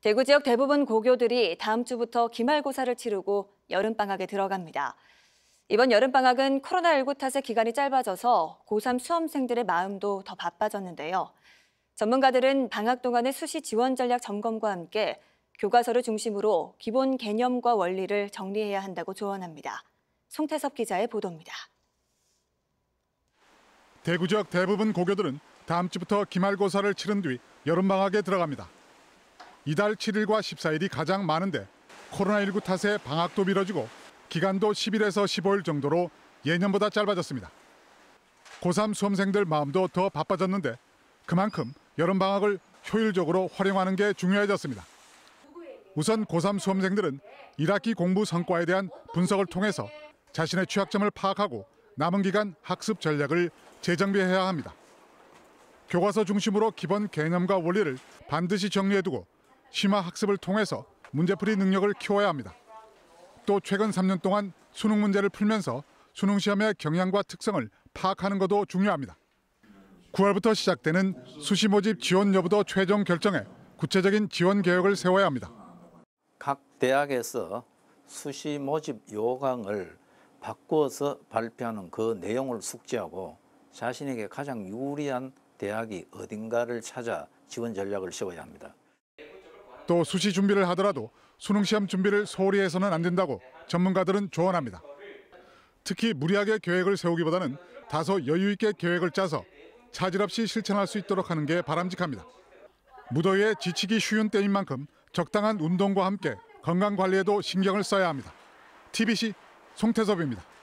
대구 지역 대부분 고교들이 다음 주부터 기말고사를 치르고 여름방학에 들어갑니다. 이번 여름방학은 코로나19 탓에 기간이 짧아져서 고3 수험생들의 마음도 더 바빠졌는데요. 전문가들은 방학 동안의 수시 지원 전략 점검과 함께 교과서를 중심으로 기본 개념과 원리를 정리해야 한다고 조언합니다. 송태섭 기자의 보도입니다. 대구 지역 대부분 고교들은 다음 주부터 기말고사를 치른 뒤 여름방학에 들어갑니다. 이달 7일과 14일이 가장 많은데 코로나19 탓에 방학도 미뤄지고 기간도 10일에서 15일 정도로 예년보다 짧아졌습니다. 고3 수험생들 마음도 더 바빠졌는데 그만큼 여름방학을 효율적으로 활용하는 게 중요해졌습니다. 우선 고3 수험생들은 1학기 공부 성과에 대한 분석을 통해서 자신의 취약점을 파악하고 남은 기간 학습 전략을 재정비해야 합니다. 교과서 중심으로 기본 개념과 원리를 반드시 정리해두고 심화 학습을 통해서 문제풀이 능력을 키워야 합니다. 또 최근 3년 동안 수능 문제를 풀면서 수능 시험의 경향과 특성을 파악하는 것도 중요합니다. 9월부터 시작되는 수시 모집 지원 여부도 최종 결정해 구체적인 지원 계획을 세워야 합니다. 각 대학에서 수시 모집 요강을 바꾸어서 발표하는 그 내용을 숙지하고 자신에게 가장 유리한 대학이 어딘가를 찾아 지원 전략을 세워야 합니다. 또 수시 준비를 하더라도 수능 시험 준비를 소홀히 해서는 안 된다고 전문가들은 조언합니다. 특히 무리하게 계획을 세우기보다는 다소 여유 있게 계획을 짜서 차질 없이 실천할 수 있도록 하는 게 바람직합니다. 무더위에 지치기 쉬운 때인 만큼 적당한 운동과 함께 건강 관리에도 신경을 써야 합니다. TBC 송태섭입니다.